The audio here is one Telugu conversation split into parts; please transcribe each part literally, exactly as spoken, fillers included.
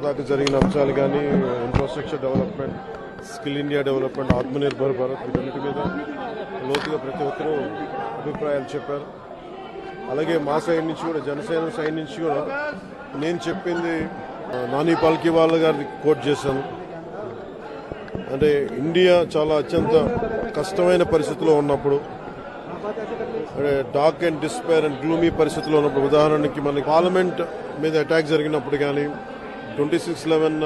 దాకా జరిగిన అంశాలు కానీ infrastructure development, skill India development, Atmanirbhar Bharat వీటన్నిటి మీద లోతుగా ప్రతి ఒక్కరూ అభిప్రాయాలు చెప్పారు. అలాగే మా సైడ్ నుంచి కూడా, జనసేన సైడ్ నుంచి కూడా నేను చెప్పింది నాని పాల్కివాలా గారిది కోట్ చేశాను. అంటే ఇండియా చాలా అత్యంత కష్టమైన పరిస్థితిలో ఉన్నప్పుడు, అంటే dark and despair and gloomy పరిస్థితిలో ఉన్నప్పుడు, ఉదాహరణకి మనకి పార్లమెంట్ మీద అటాక్ జరిగినప్పుడు కానీ, ట్వంటీ సిక్స్ లెవెన్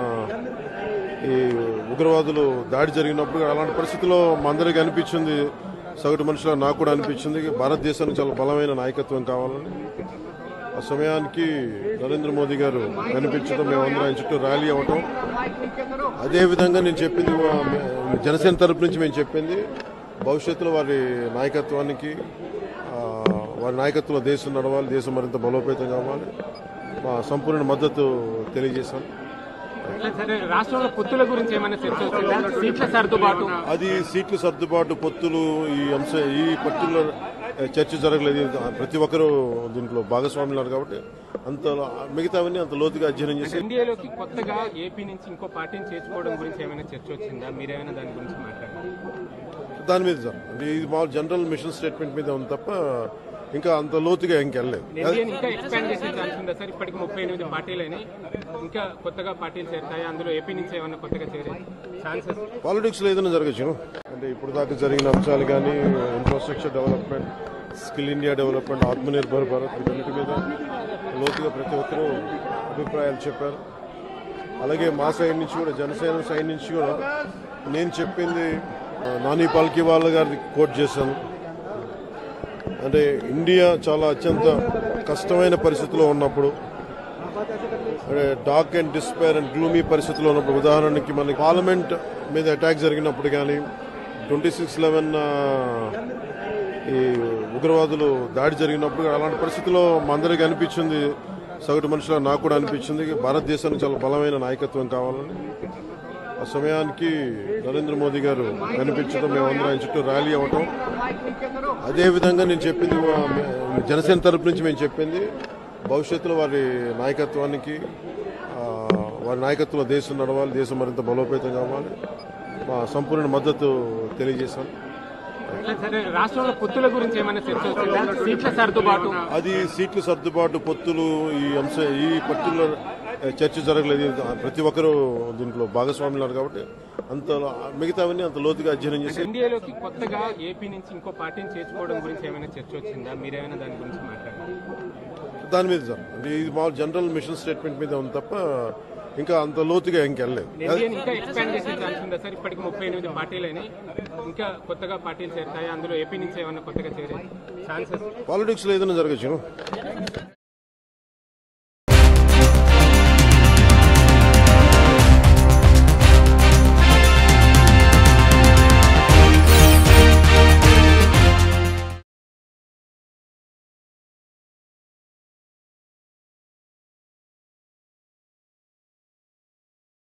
ఈ ఉగ్రవాదులు దాడి జరిగినప్పుడు, అలాంటి పరిస్థితుల్లో మా అందరికీ అనిపించింది, సగటు మనుషులు నాకు కూడా అనిపించింది, భారతదేశానికి చాలా బలమైన నాయకత్వం కావాలని. ఆ సమయానికి నరేంద్ర మోదీ గారు కనిపించడం, మేమందరం ఆయన చుట్టూ ర్యాలీ అవ్వటం. అదేవిధంగా నేను చెప్పింది, జనసేన తరపు నుంచి మేము చెప్పింది, భవిష్యత్తులో వారి నాయకత్వానికి, వారి నాయకత్వంలో దేశం నడవాలి, దేశం మరింత బలోపేతం కావాలి, మా సంపూర్ణ మద్దతు తెలియజేశాను. రాష్ట్రంలో పొత్తుల గురించి ఏమైనా చర్చ వచ్చిందా? సీట్ల సర్దుబాటు, అది సీట్ల సర్దుబాటు, పొత్తులు, ఈ అంశ ఈ పర్టికులర్ చర్చ జరగలేదు. ప్రతి ఒక్కరూ దీంట్లో భాగస్వాములు కాబట్టి అంత మిగతావన్నీ అంత లోతుగా అధ్యయనం చేసి, ఎన్డీఏలోకి కొత్తగా ఏపీ నుంచి ఇంకో పార్టీని చేర్చుకోవడం గురించి ఏమైనా చర్చ వచ్చిందా? మీరేమైనా దాని గురించి మాట్లాడారు? దాని మీద సార్, అంటే ఇది మా జనరల్ మిషన్ స్టేట్మెంట్ మీద ఉంది తప్ప ఇంకా అంత లోతుగా ఇంకెళ్ళలేదు. ఇంకా ఎక్స్పాండ్ చేసే ఛాన్స్ ఉందా సార్? ఇప్పటికి ముప్పై ఎనిమిది పార్టీలైనా ఇంకా కొత్తగా పార్టీలు చేరుతాయి, అందులో ఏపీ నుంచి ఏమైనా కొత్తగా చేరే ఛాన్సెస్? పాలిటిక్స్ లో ఏదైనా జరగచ్చు. అంటే ఇప్పుడు దాకా జరిగిన అంశాలు కానీ infrastructure development, skill India development, Atmanirbhar Bharat వీటన్నిటి మీద లోతుగా ప్రతి ఒక్కరూ అభిప్రాయాలు చెప్పారు. అలాగే మా సైడ్ నుంచి కూడా, జనసేన సైడ్ నుంచి కూడా నేను చెప్పింది నాని పాల్కివాలా గారిది కోట్ చేశాను. అంటే ఇండియా చాలా అత్యంత కష్టమైన పరిస్థితిలో ఉన్నప్పుడు, అంటే dark and despair and gloomy పరిస్థితిలో ఉన్నప్పుడు, ఉదాహరణకి మనకి పార్లమెంట్ మీద అటాక్ జరిగినప్పుడు కానీ, ట్వంటీ సిక్స్ లెవెన్ ఈ ఉగ్రవాదులు దాడి జరిగినప్పుడు, అలాంటి పరిస్థితుల్లో మా అందరికీ అనిపించింది, సగటు మనుషులు నాకు కూడా అనిపించింది, భారతదేశానికి చాలా బలమైన నాయకత్వం కావాలని. ఆ సమయానికి నరేంద్ర మోదీ గారు కనిపించడం, మేమందరం ఆయన చుట్టూ ర్యాలీ అవ్వటం. అదేవిధంగా నేను చెప్పింది, జనసేన తరపు నుంచి మేము చెప్పింది, భవిష్యత్తులో వారి నాయకత్వానికి, వారి నాయకత్వంలో దేశం నడవాలి, దేశం మరింత బలోపేతం కావాలి, మా సంపూర్ణ మద్దతు తెలియజేశాను. రాష్ట్రంలో పొత్తుల గురించి ఏమైనా చర్చ వచ్చిందా? సీట్ల సర్దుబాటు, అది సీట్ల సర్దుబాటు, పొత్తులు, ఈ అంశ ఈ పర్టికులర్ చర్చ జరగలేదు. ప్రతి ఒక్కరూ దీంట్లో భాగస్వాములు కాబట్టి అంత మిగతావన్నీ అంత లోతుగా అధ్యయనం చేసి, ఎన్డీఏలోకి కొత్తగా ఏపీ నుంచి ఇంకో పార్టీని చేర్చుకోవడం గురించి ఏమైనా చర్చ వచ్చిందా? మీరేమైనా దాని గురించి మాట్లాడారు? దాని మీద సార్, అంటే ఇది మా జనరల్ మిషన్ స్టేట్మెంట్ మీద ఉంది తప్ప ఇంకా అంత లోతుగా ఇంకెళ్ళలేదు. ఇంకా ఎక్స్పాండ్ చేసే ఛాన్స్ ఉందా సార్? ఇప్పటికి ముప్పై ఎనిమిది పార్టీలైనా ఇంకా కొత్తగా పార్టీలు చేరుతాయి, అందులో ఏపీ నుంచి ఏమైనా కొత్తగా చేరే ఛాన్సెస్? పాలిటిక్స్ లో ఏదైనా జరగచ్చు.